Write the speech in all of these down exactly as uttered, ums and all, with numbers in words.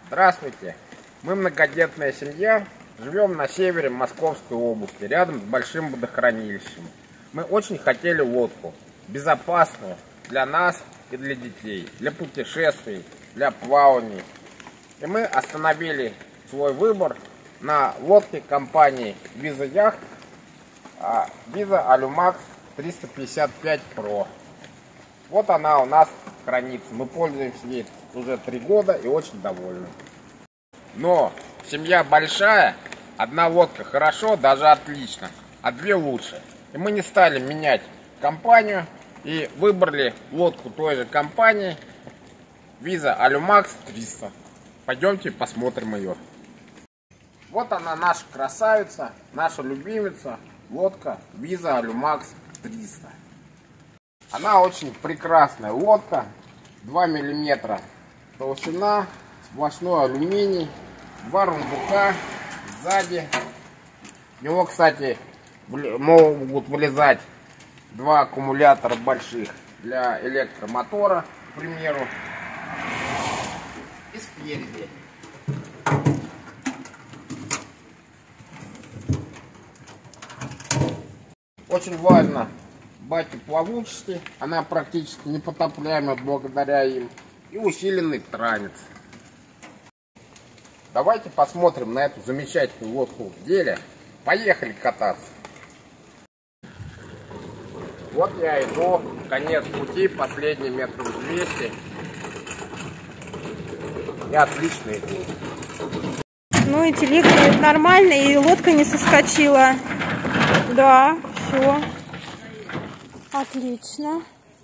Здравствуйте! Мы многодетная семья, живем на севере Московской области, рядом с большим водохранилищем. Мы очень хотели лодку, безопасную для нас и для детей, для путешествий, для плаваний. И мы остановили свой выбор на лодке компании Visa Yacht Visa Alumax триста пятьдесят пять про. Вот она у нас хранится. Мы пользуемся ей уже три года и очень довольны. Но семья большая, одна лодка хорошо, даже отлично, а две лучше. И мы не стали менять компанию и выбрали лодку той же компании Visa Alumax триста. Пойдемте посмотрим ее. Вот она, наша красавица, наша любимица, лодка Visa Alumax триста. Она очень прекрасная лодка, два миллиметра толщина, сплошной алюминий, два рундука сзади. В него, кстати, могут вылезать два аккумулятора больших для электромотора, к примеру, и спереди. Очень важно баки-плавучести, она практически непотопляема благодаря им, и усиленный транец. Давайте посмотрим на эту замечательную лодку в деле. Поехали кататься. Вот я иду, конец пути, последний метров двести. И отлично иду. Ну и телега нормально, и лодка не соскочила. Да, все. Отлично.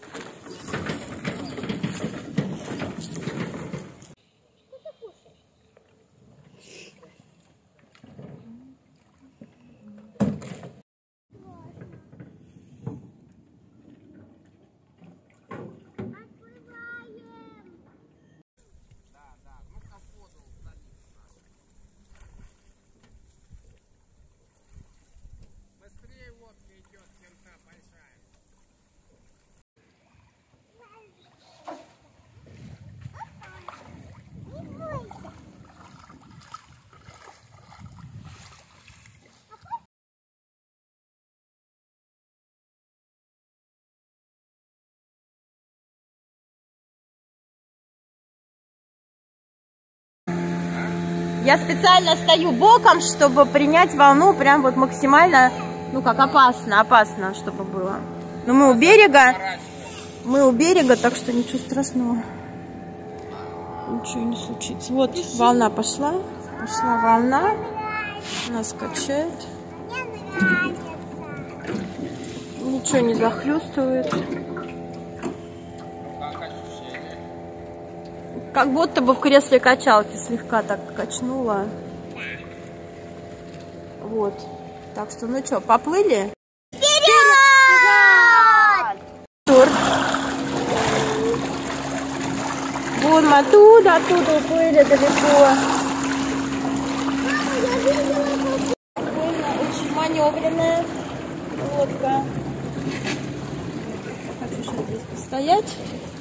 Я специально стою боком, чтобы принять волну прям вот максимально, ну как опасно, опасно, чтобы было. Но мы у берега, мы у берега, так что ничего страшного. Ничего не случится. Вот волна пошла, пошла волна, нас качает. Ничего не захлестывает. Как будто бы в кресле качалки слегка так качнула. Вот. Так что, ну что, поплыли? Вперед! Вперед! Вот мы оттуда, оттуда уплыли далеко. Очень маневренная лодка. Хочу сейчас здесь постоять.